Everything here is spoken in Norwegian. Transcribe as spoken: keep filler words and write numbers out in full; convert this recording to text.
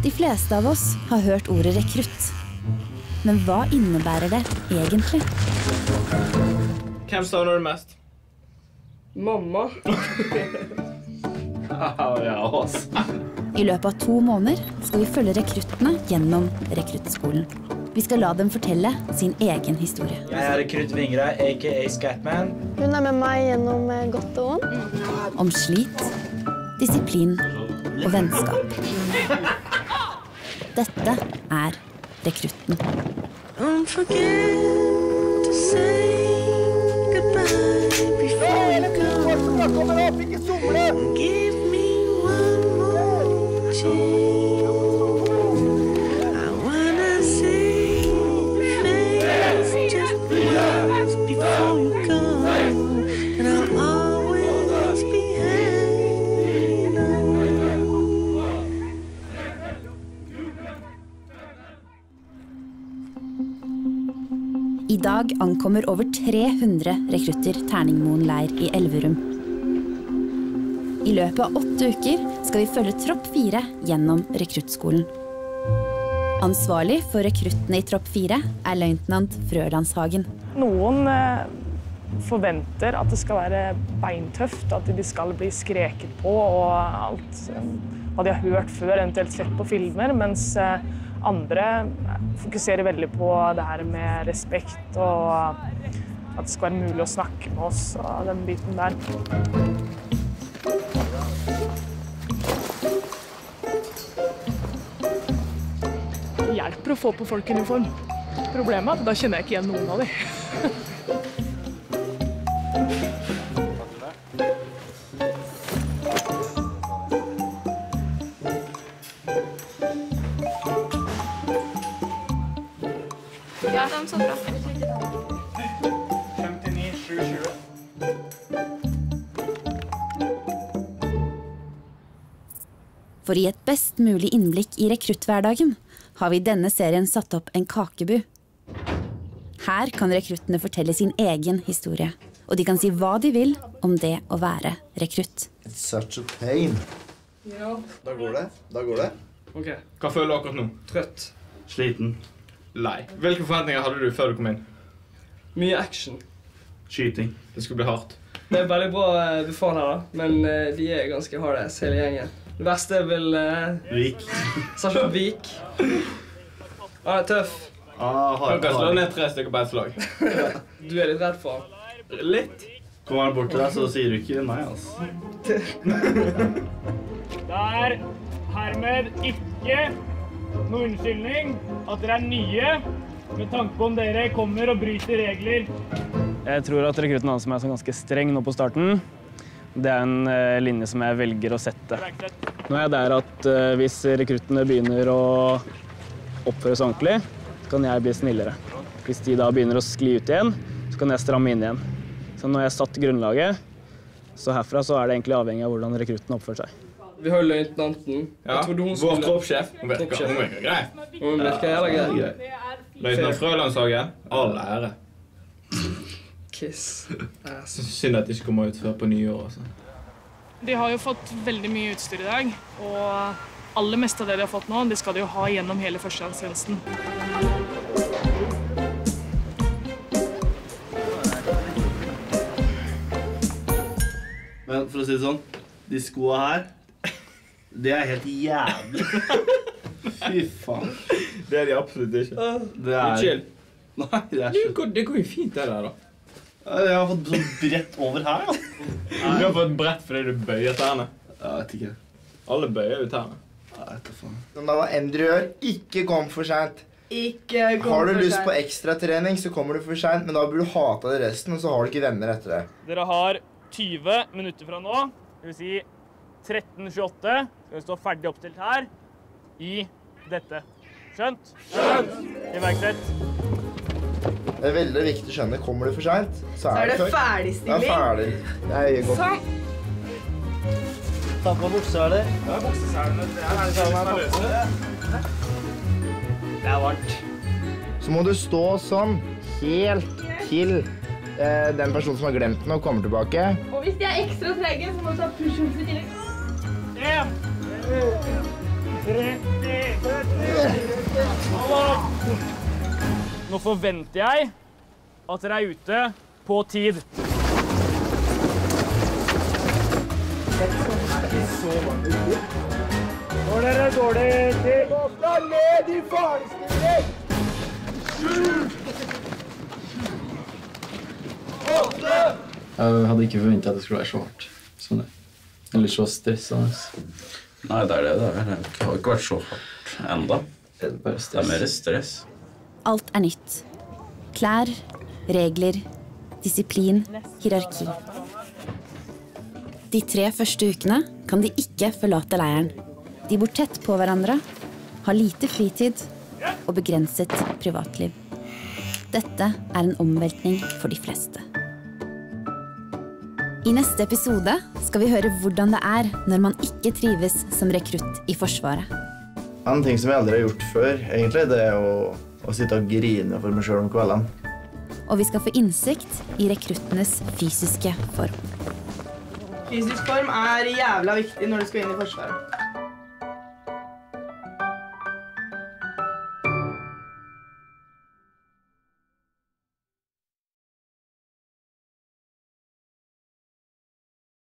De fleste av oss har hørt ordet rekrutt. Men hva innebærer det egentlig? Hvem savner du mest? Mamma. Ja, oss. I løpet av to måneder skal vi følge rekruttene gjennom rekruttskolen. Vi skal la dem fortelle sin egen historie. Jeg er rekrutt Vingra, a k a. Scatman. Hun er med meg gjennom godt og vondt. Om slit, disiplin og vennskap. Dette er rekrutten. Don't forget to say goodbye before you go. Give me one more chance. I wanna see your face just once before you go. And I'll always be hanging on. I dag ankommer over tre hundre rekrutter Terningmoen leir i Elverum. I løpet av åtte uker skal vi følge tropp fire gjennom rekruttskolen. Ansvarlig for rekruttene i tropp fire er løytnant Frølandshagen. Noen eh, forventer at det skal være beintøft, at de skal bli skreket på og alt eh, hva de har hørt før, eventuelt sett på filmer, mens eh, andre fokuserer veldig på det her med respekt og at det skal være mulig å snakke med oss og den biten der. Det hjelper å få på folk i uniform. Problemet er at da kjenner jeg ikke igjen noen av dem. Ja, de så bra. femtini sju tjue. For å gi et best mulig innblikk i rekrutthverdagen har vi i denne serien satt opp en kakebu. Her kan rekruttene fortelle sin egen historie, og de kan si hva de vil om det å være rekrutt. It's such a pain. Ja. Da går det. Da går det. Ok, hva føler du akkurat nå? Trøtt. Sliten. Lei. Hvilke forventninger hadde du før du kom inn? Mye action. Skyting. Det skulle bli hardt. Det er veldig bra befal her da, men de er ganske harde, hele gjengen. Det verste er vel... Uh, Vik. Sarsjø Vik. Han er tøff. Ah, han kan slå ned tre stykker på et slag. Du er litt redd for han. Litt. Kommer han bort til deg, så sier du ikke nei, altså. Det er hermed ikke noe unnskyldning at dere er nye, med tanke på om dere kommer og bryter regler. Jeg tror at rekrutten hans er ganske streng nå på starten. Det er en uh, linje som jeg velger å sette. Nå er jeg der at uh, hvis rekruttene begynner å oppføre seg ordentlig, så kan jeg bli snillere. Hvis de da begynner å skli ut igjen, så kan jeg stramme inn igjen. Så når jeg har satt grunnlaget, så herfra så er det egentlig avhengig av hvordan rekrutten oppfører seg. Vi har løytnanten. Ja, vår troppsjef. Hun virker, hun virker grei. Hun virker jævla grei. Løytnant Frølandshagen, all ære. Kiss. Synd at de ikke kommer ut før på nyår. Altså. De har jo fått veldig mye utstyr i dag, og aller meste av det de har fått nå, det skal de jo ha gjennom hele førstegangstjenesten. Men for å si det sånn, de skoene her, det er helt jævlig. Fy faen. Det er de absolutt ikke. Det er... Chill. Nei, det er ikke... Det går jo fint det der da. Jeg har fått sånn brett over her, da. Du har fått brett fordi du bøyer tærne. Jeg vet ikke. Alle bøyer jo tærne. Jeg vet ikke faen. Men da hva enn dere gjør, ikke kom for sent. Ikke kom for sent. Har du lyst på ekstra trening, så kommer du for sent, men da burde du hate det resten, og så har du ikke venner etter det. Dere har tyve minutter fra nå, det vil si tretten tjueåtte, skal vi stå ferdig oppstilt her, i dette. Skjønt? Skjønt! Iverksett. Det er veldig viktig å skjønne, kommer du for sent, så er, så er det det ferdigstilling. Ja, ferdig. Det er godt. Så. Ta på bukseseler. Ja, bukseselene. Det er det som er løse. Det er varmt. Så må du stå sånn, helt til eh, den personen som har glemt den og kommer tilbake. Og hvis de er ekstra trege, så må du ta push-ups i tillegg. En, to, tre, Nå forventer jeg at dere er ute på tid. Når dere er dårlig til å slå ned i farestilling! Jeg hadde ikke forventet at det skulle være så hardt. Sånn det. Eller så stressende. Nei, det er det det er. Det har ikke vært så hardt enda. Det er bare stress. Det er mer stress. Alt er nytt. Klær, regler, disiplin, hierarki. De tre første ukene kan de ikke forlate leiren. De bor tett på hverandre, har lite fritid og begrenset privatliv. Dette er en omveltning for de fleste. I neste episode skal vi høre hvordan det er når man ikke trives som rekrutt i Forsvaret. En ting som jeg aldri har gjort før, egentlig, det er å, å sitte og grine for meg selv om kvelden. Og vi skal få innsikt i rekruttenes fysiske form. Fysisk form er jævla viktig når du skal inn i Forsvaret.